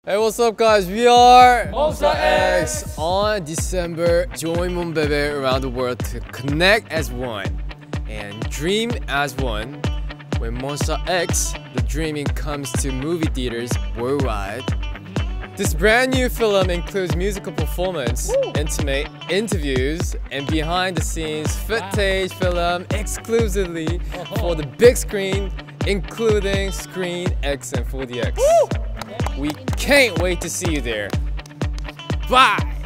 Hey, what's up guys? We are Monsta X. On December, join Monbebe around the world to connect as one and dream as one. When Monsta X, the dreaming comes to movie theaters worldwide. This brand new film includes musical performance, intimate interviews, and behind the scenes footage film exclusively for the big screen, including Screen X and 4DX. We can't wait to see you there. Bye!